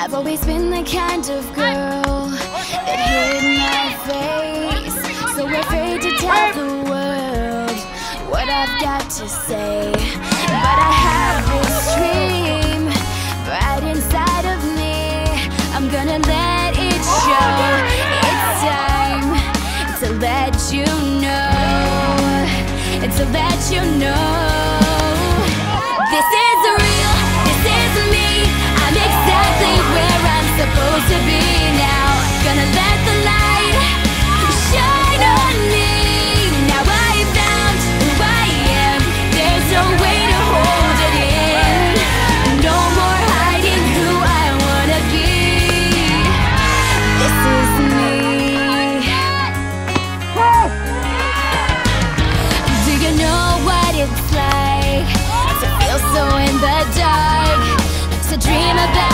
I've always been the kind of girl that hid my face, so afraid to tell the world what I've got to say. But I have this dream right inside of me. I'm gonna let it show. It's time to let you know, and to let you know. This is real, this is me. I'm exactly where I'm supposed to be now. Gonna let the light shine on me. Now I found who I am. There's no way to hold it in. No more hiding who I wanna be. This is me. Do you know what it's like to feel so in the dark, to dream about